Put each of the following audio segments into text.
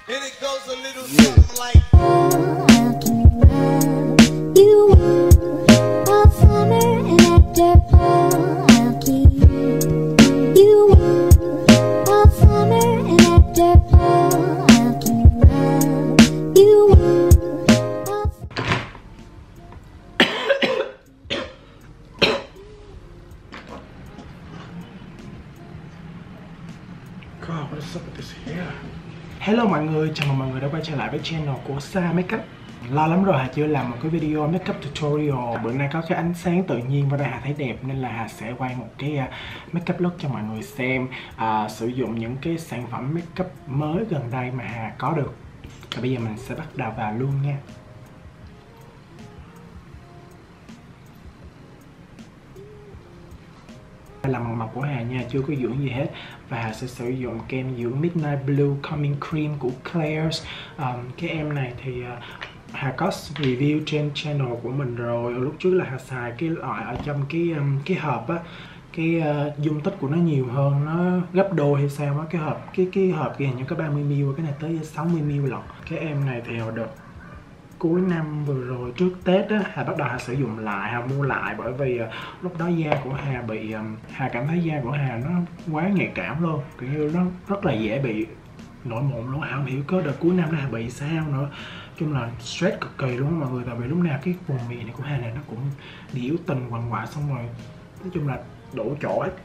And it goes a little something like You a summer and after I'll keep you a summer and after I'll keep you God, what's up with this hair? Hello mọi người, chào mừng mọi người đã quay trở lại với channel của Sa Makeup. Lâu lắm rồi Hà chưa làm một cái video makeup tutorial. Bữa nay có cái ánh sáng tự nhiên vào đây Hà thấy đẹp nên là Hà sẽ quay một cái makeup look cho mọi người xem, sử dụng những cái sản phẩm makeup mới gần đây mà Hà có được. Và bây giờ mình sẽ bắt đầu vào luôn nha. Đây là màu của Hà nha, chưa có dưỡng gì hết. Và Hà sẽ sử dụng kem dưỡng Midnight Blue Calming Cream của Klairs. Cái em này thì Hà có review trên channel của mình rồi. Lúc trước là Hà xài cái loại ở trong cái hộp á, cái dung tích của nó nhiều hơn, nó gấp đôi hay sao á. Cái hộp kia hình như có 30ml, cái này tới 60ml lận. Cái em này thì hồi đợt cuối năm vừa rồi trước Tết á, Hà bắt đầu Hà sử dụng lại, Hà mua lại bởi vì lúc đó da của Hà bị Hà cảm thấy da của Hà nó quá nhạy cảm luôn, kiểu như nó rất là dễ bị nổi mụn luôn. Hà không hiểu có đợt cuối năm đó Hà bị sao nữa, chung là stress cực kỳ luôn mọi người, tại vì lúc nào cái vùng miệng này của Hà này nó cũng biểu tình quằn quại, xong rồi nói chung là đổ chỗ hết.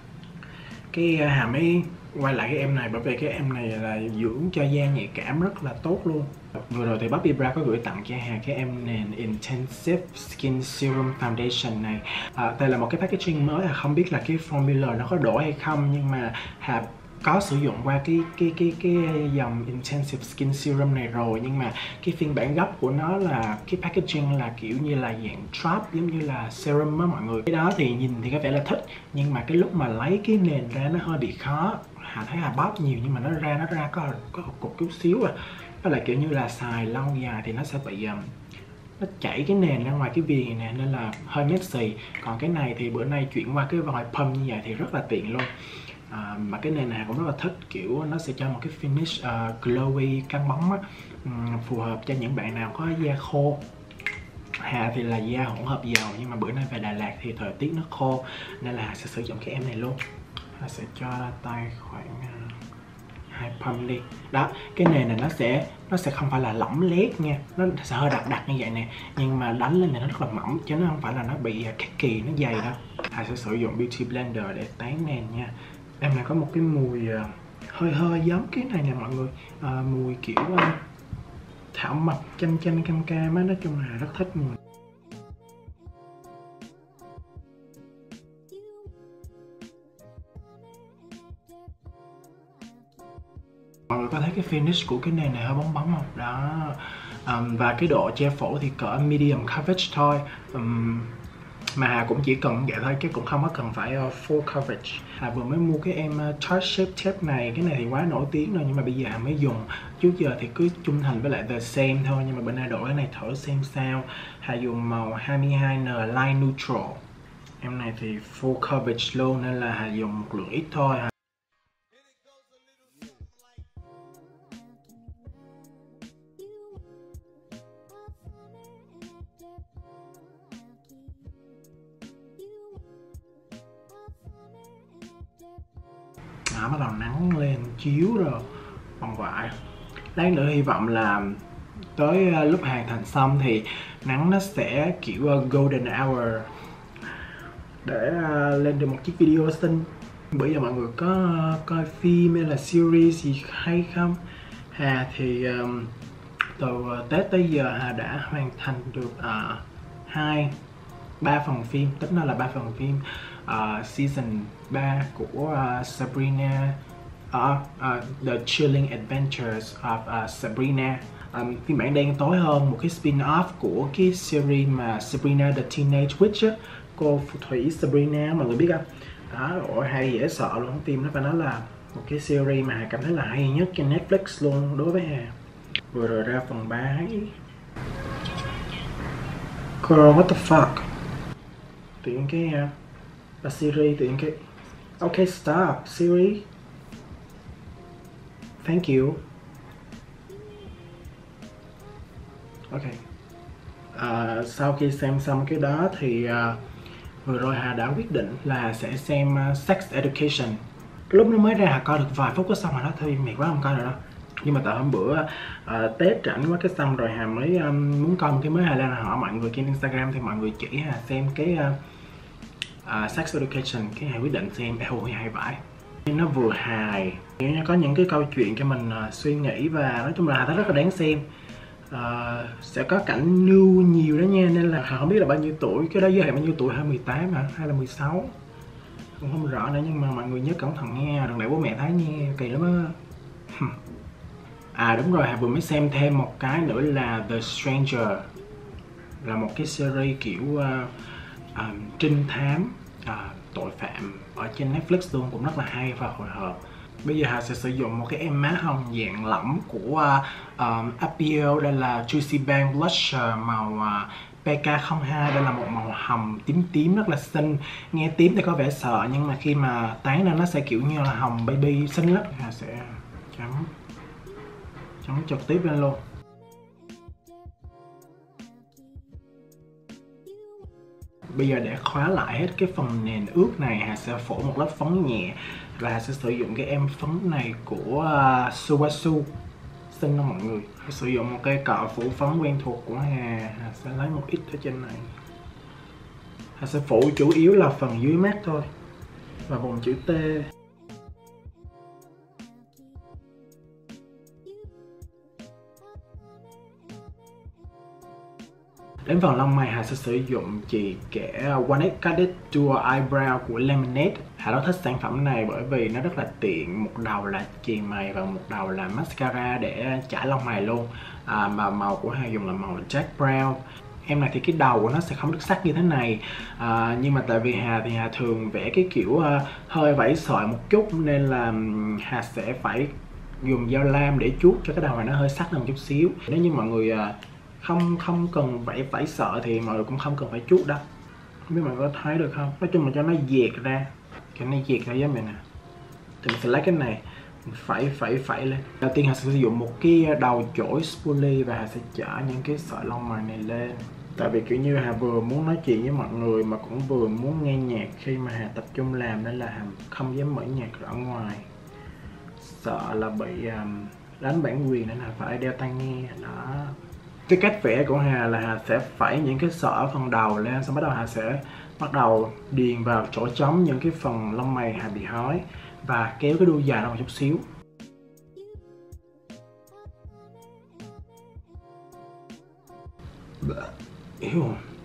Cái Hà mới quay lại cái em này bởi vì cái em này là dưỡng cho da nhạy cảm rất là tốt luôn. Vừa rồi thì Bobbi Brown có gửi tặng cho Hà cái em nền Intensive Skin Serum Foundation này. Đây là một cái packaging mới, Hà không biết là cái formula nó có đổi hay không, nhưng mà Hà có sử dụng qua cái dòng Intensive Skin Serum này rồi, nhưng mà cái phiên bản gốc của nó là cái packaging là kiểu như là dạng drop, giống như là serum á mọi người. Cái đó thì nhìn thì có vẻ là thích, nhưng mà cái lúc mà lấy cái nền ra nó hơi bị khó. Hà thấy Hà bóp nhiều nhưng mà nó ra có cục chút xíu à. Đó là kiểu như là xài lâu dài thì nó sẽ bị nó chảy cái nền ra ngoài cái viền này nên là hơi messy. Còn cái này thì bữa nay chuyển qua cái vòi pump như vậy thì rất là tiện luôn. Mà cái nền này cũng rất là thích, kiểu nó sẽ cho một cái finish glowy căng bóng á, phù hợp cho những bạn nào có da khô. Hà thì là da hỗn hợp dầu, nhưng mà bữa nay về Đà Lạt thì thời tiết nó khô nên là Hà sẽ sử dụng cái em này luôn. Hà sẽ cho tay khoảng 2 pump đi. Đó, cái nền này nó sẽ không phải là lỏng lét nha, nó sẽ hơi đặc như vậy nè, nhưng mà đánh lên này nó rất là mỏng chứ nó không phải là nó bị cakey, nó dày đâu. Hà sẽ sử dụng Beauty Blender để tán nền nha. Em này có một cái mùi hơi giống cái này nè mọi người, mùi kiểu thảo mộc chanh cam cam á, nói chung là rất thích mùi. Mọi người có thấy cái finish của cái nền này hơi bóng bóng không? Đó. Và cái độ che phủ thì cỡ medium coverage thôi. Mà Hà cũng chỉ cần vậy thôi chứ cũng không có cần phải full coverage. Hà vừa mới mua cái em Tarte Shape Tape này, cái này thì quá nổi tiếng rồi nhưng mà bây giờ Hà mới dùng. Trước giờ thì cứ trung thành với lại The Same thôi, nhưng mà bữa nay đổi cái này thử xem sao. Hà dùng màu 22N Light Neutral. Em này thì full coverage luôn nên là Hà dùng một lượng ít thôi. Bắt đầu nắng lên chiếu rồi, còn vải. Lát nữa hy vọng là tới lúc hoàn thành xong thì nắng nó sẽ kiểu golden hour để lên được một chiếc video xinh. Bữa giờ mọi người có coi phim hay là series gì hay không? Hà thì từ Tết tới giờ Hà đã hoàn thành được 3 phần phim, tính nó là 3 phần phim. Season 3 của Sabrina, The Chilling Adventures of Sabrina, phiên bản đen tối hơn, một cái spin-off của cái series mà Sabrina the Teenage Witch á, cô phù thủy Sabrina, mọi người biết không? Đó, rồi hay dễ sợ luôn, phim nó phải nói là một cái series mà Hà cảm thấy là hay nhất trên Netflix luôn đối với Hà. Vừa rồi ra phần 3 ấy. Girl, what the fuck? Tiện cái Siri, tiện cái okay, stop Siri, thank you. Ok. Sau khi xem xong cái đó thì vừa rồi Hà đã quyết định là sẽ xem Sex Education. Lúc nó mới ra Hà coi được vài phút có xong rồi đó thôi, mệt quá không coi nữa đâu. Nhưng mà tại hôm bữa Tết rảnh quá cái xong rồi Hà mới muốn coi một cái mới, Hà lên hỏi mọi người trên Instagram thì mọi người chỉ Hà xem cái Sex Education, cái Hà quyết định xem. Hay vãi, nó vừa hài, có những cái câu chuyện cho mình suy nghĩ và nói chung là Hà thấy rất là đáng xem. Sẽ có cảnh nude nhiều đó nha, nên là Hà không biết là bao nhiêu tuổi, cái đó giới hạn bao nhiêu tuổi, 18 hả hay là 16 cũng không rõ nữa, nhưng mà mọi người nhớ cẩn thận nha, đừng để bố mẹ thấy nha, kỳ lắm á. Đúng rồi, Hà vừa mới xem thêm một cái nữa là The Stranger, là một cái series kiểu trinh thám, tội phạm ở trên Netflix luôn, cũng rất là hay và hồi hộp. Bây giờ Hà sẽ sử dụng một cái em má hồng dạng lỏng của Appeal, đây là Juicy Bang Blusher màu PK02. Đây là một màu hồng tím tím rất là xinh. Nghe tím thì có vẻ sợ nhưng mà khi mà tán lên nó sẽ kiểu như là hồng baby, xinh lắm. Hà sẽ chấm trực tiếp lên luôn. Bây giờ để khóa lại hết cái phần nền ướt này, Hà sẽ phổ một lớp phấn nhẹ và Hà sẽ sử dụng cái em phấn này của Suwasu. Xin mọi người, Hà sử dụng một cây cọ phủ phấn quen thuộc của Hà. Hà sẽ lấy một ít ở trên này. Hà sẽ phủ chủ yếu là phần dưới mắt thôi và vùng chữ T. Đến phần lông mày, Hà sẽ sử dụng chỉ kẻ One Carded Dual Eyebrow của Lemonade. Hà rất thích sản phẩm này bởi vì nó rất là tiện, một đầu là chì mày và một đầu là mascara để chải lông mày luôn. Mà màu của Hà dùng là màu Jack Brown. Em này thì cái đầu của nó sẽ không được sắc như thế này, nhưng mà tại vì Hà thường vẽ cái kiểu hơi vẫy sợi một chút nên là Hà sẽ phải dùng dao lam để chuốt cho cái đầu này nó hơi sắc hơn một chút xíu. Nếu như mọi người không cần phải sợ thì mọi người cũng không cần phải chuốt đâu. Không biết mọi người có thấy được không? Nói chung là cho nó dẹt ra, cái này dẹt ra giống mình nè. Thì mình sẽ lấy cái này mình phẩy lên. Đầu tiên Hà sẽ sử dụng một cái đầu chổi spoolie và Hà sẽ chở những cái sợi lông mày này lên. Tại vì kiểu như Hà vừa muốn nói chuyện với mọi người mà cũng vừa muốn nghe nhạc khi mà Hà tập trung làm, nên là Hà không dám mở nhạc ở ngoài, sợ là bị đánh bản quyền nên Hà phải đeo tai nghe đó. Cái cách vẽ của Hà là Hà sẽ phẩy những cái sợi ở phần đầu lên, xong bắt đầu Hà sẽ bắt đầu điền vào chỗ trống những cái phần lông mày Hà bị hói và kéo cái đuôi dài ra một chút xíu. Yêu.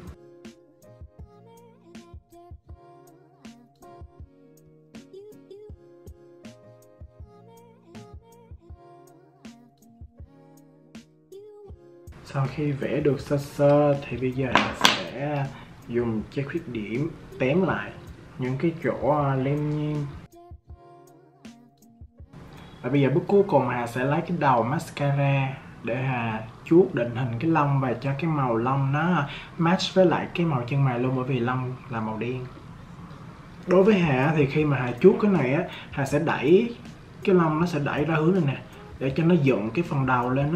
Sau khi vẽ được sơ sơ thì bây giờ Hà sẽ dùng che khuyết điểm tém lại những cái chỗ lem nhem. Và bây giờ bước cuối cùng Hà sẽ lấy cái đầu mascara để Hà chuốt định hình cái lông và cho cái màu lông nó match với lại cái màu chân mày luôn, bởi vì lông là màu đen. Đối với Hà thì khi mà Hà chuốt cái này á, Hà sẽ đẩy cái lông, nó sẽ đẩy ra hướng này nè để cho nó dựng cái phần đầu lên á.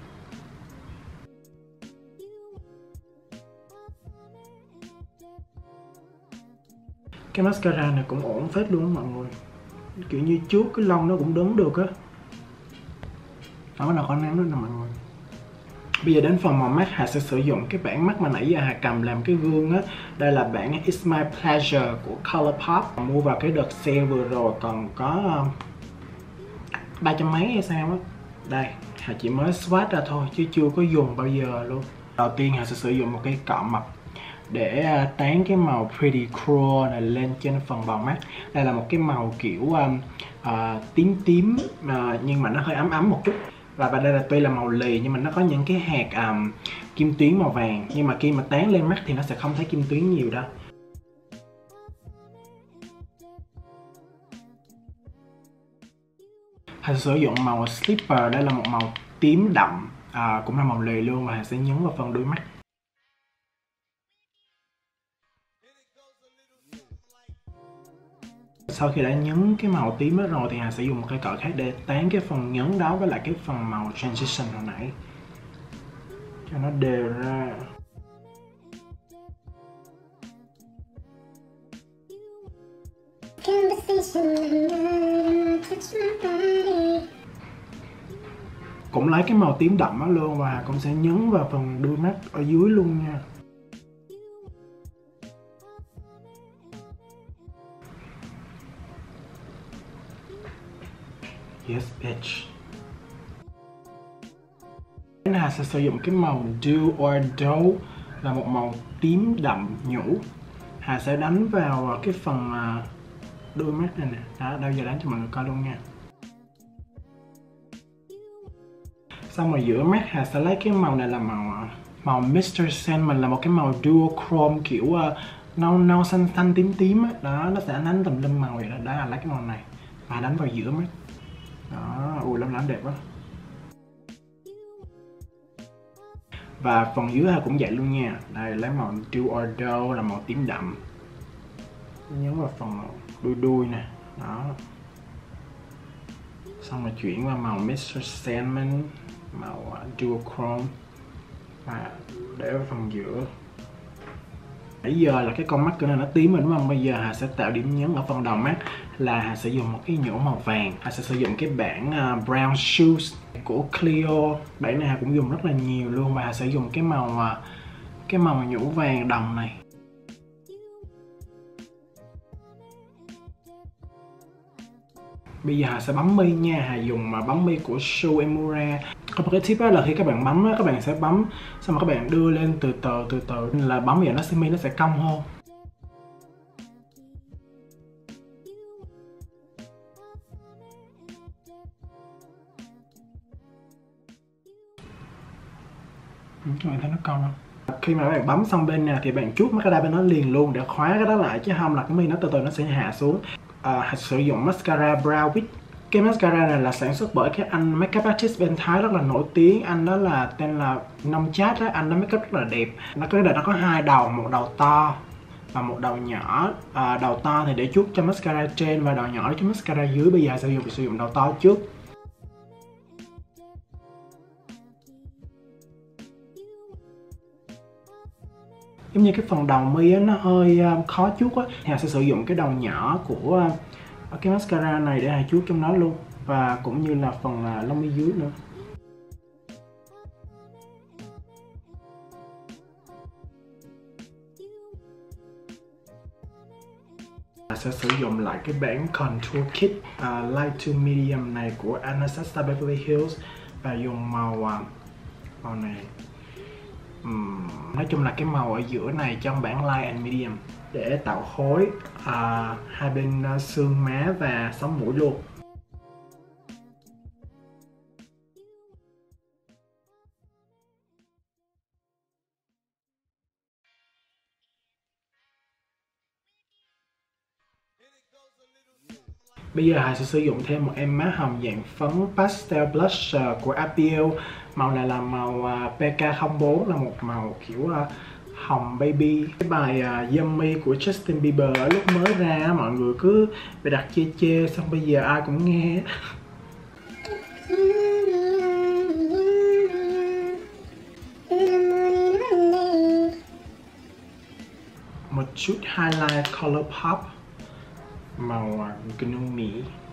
Cái mascara này cũng ổn phết luôn mọi người, kiểu như chuốt cái lông nó cũng đứng được á. Đó, bắt đầu có nắng nữa nè mọi người. Bây giờ đến phần màu mắt, Hà sẽ sử dụng cái bảng mắt mà nãy giờ Hà cầm làm cái gương á. Đây là bảng It's My Pleasure của Colourpop, mua vào cái đợt sale vừa rồi còn có 300 mấy hay sao á. Đây, Hà chỉ mới swatch ra thôi chứ chưa có dùng bao giờ luôn. Đầu tiên Hà sẽ sử dụng một cái cọ mập để tán cái màu Pretty Cruel này lên trên phần bào mắt. Đây là một cái màu kiểu tím tím nhưng mà nó hơi ấm ấm một chút. Và đây là tuy là màu lì nhưng mà nó có những cái hạt kim tuyến màu vàng, nhưng mà khi mà tán lên mắt thì nó sẽ không thấy kim tuyến nhiều đâu. Hà sẽ sử dụng màu Slipper, đây là một màu tím đậm, cũng là màu lì luôn, và Hà sẽ nhấn vào phần đuôi mắt. Sau khi đã nhấn cái màu tím đó rồi thì Hà sẽ dùng một cây cọ khác để tán cái phần nhấn đó với lại cái phần màu transition hồi nãy. cho nó đều ra. Cũng lấy cái màu tím đậm đó luôn và cũng sẽ nhấn vào phần đuôi mắt ở dưới luôn nha. Yes bitch. Hà sẽ sử dụng cái màu Do or Dough là một màu tím đậm nhũ. Hà sẽ đánh vào cái phần đuôi mắt này nè. Đó, đâu giờ đánh cho mọi người coi luôn nha. Xong rồi giữa mắt Hà sẽ lấy cái màu này là màu Mr. Sandman, là một cái màu duochrome kiểu nâu xanh xanh tím tím á. Đó, nó sẽ đánh tùm lum màu vậy đó. Đó là lấy cái màu này và đánh vào giữa mắt. Đó, ui lắm đẹp quá. Và phần dưới Hà cũng vậy luôn nha. Đây, lấy màu Do or Dough là màu tím đậm, nhấn vào phần đuôi nè. Đó, xong rồi chuyển qua màu Mr. Sandman, màu duochrome và để vào phần giữa. Nãy giờ là cái con mắt của nó tím rồi đúng không? Bây giờ Hà sẽ tạo điểm nhấn ở phần đầu mắt là Hà sẽ dùng một cái nhũ màu vàng. Hà sẽ sử dụng cái bảng Brown Shoes của Clio. Bảng này Hà cũng dùng rất là nhiều luôn và Hà sẽ dùng cái màu nhũ vàng đồng này. Bây giờ Hà sẽ bấm mi nha. Hà dùng bấm mi của Shu Uemura. Có một cái tip đó là khi các bạn bấm á, các bạn sẽ bấm xong rồi các bạn đưa lên từ từ là bấm vậy mi nó sẽ cong hơn. Các bạn thấy nó cong không? Khi mà các bạn bấm xong bên nào thì bạn chuốt mascara bên nó liền luôn để khóa cái đó lại, chứ không là cái mi nó từ từ nó sẽ hạ xuống. Sử dụng mascara Brow Witch. Cái mascara này là sản xuất bởi cái anh makeup artist bên Thái rất là nổi tiếng. Anh đó là tên là Nông Chat á. Anh đó makeup rất là đẹp. Nó có hai đầu, một đầu to và một đầu nhỏ. Đầu to thì để chuốt cho mascara trên và đầu nhỏ để cho mascara dưới. Bây giờ sử dụng đầu to trước. Giống như cái phần đầu mi á, nó hơi khó chuốt á, thì Hà sẽ sử dụng cái đầu nhỏ của cái mascara này để Hà chuốt trong nó luôn, và cũng như là phần lông mi dưới nữa. Hà sẽ sử dụng lại cái bảng Contour Kit Light to Medium này của Anastasia Beverly Hills và dùng màu này. Nói chung là cái màu ở giữa này trong bảng Light and Medium để tạo khối hai bên xương má và sống mũi luôn. Bây giờ Hà sẽ sử dụng thêm một em má hồng dạng phấn Pastel Blush của Appeal. Màu này là màu PK04, là một màu kiểu hồng baby. Cái bài Yummy của Justin Bieber lúc mới ra mọi người cứ bị đặt chê xong bây giờ ai cũng nghe. Một chút highlight Color Pop màu Gnome.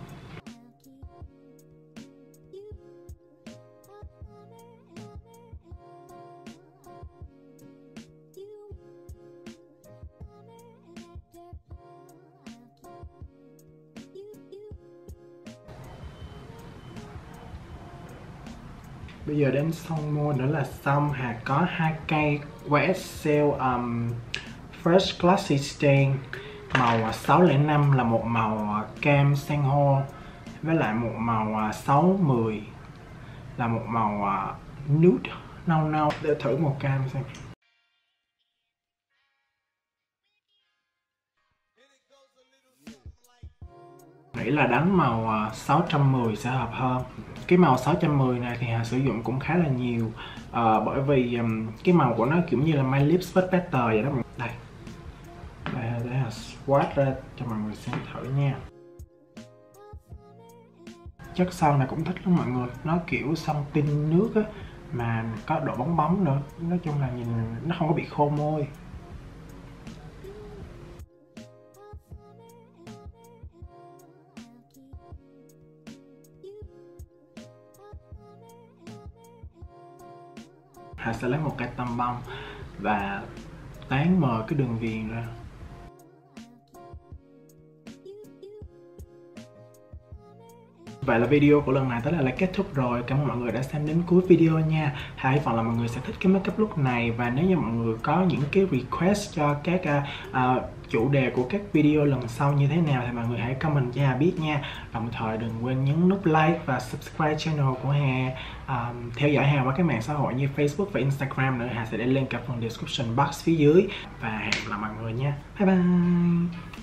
Bây giờ đến son môi nữa là xong. Hà có 2 cây YSL First Classy Stain màu 605 là một màu cam san hô, với lại một màu 610 là một màu nude nâu. Để thử màu cam xem. Nghĩ là đánh màu 610 sẽ hợp hơn. Cái màu 610 này thì Hà sử dụng cũng khá là nhiều, bởi vì cái màu của nó kiểu như là My Lips But Better vậy đó. Đây để Hà swatch ra cho mọi người xem thử nha. Chất son này cũng thích lắm mọi người, nó kiểu son tinh nước á, mà có độ bóng bóng nữa. Nói chung là nhìn nó không có bị khô môi. Hà sẽ lấy một cây tăm bông và tán mờ cái đường viền ra. Vậy là video của lần này tới đây là kết thúc rồi. Cảm ơn mọi người đã xem đến cuối video nha. Hà hy vọng là mọi người sẽ thích cái makeup look này. Và nếu như mọi người có những cái request cho các chủ đề của các video lần sau như thế nào thì mọi người hãy comment cho Hà biết nha. Đồng thời đừng quên nhấn nút like và subscribe channel của Hà. Theo dõi Hà qua các mạng xã hội như Facebook và Instagram nữa. Hà sẽ để link ở phần description box phía dưới. Và hẹn gặp lại mọi người nha. Bye bye.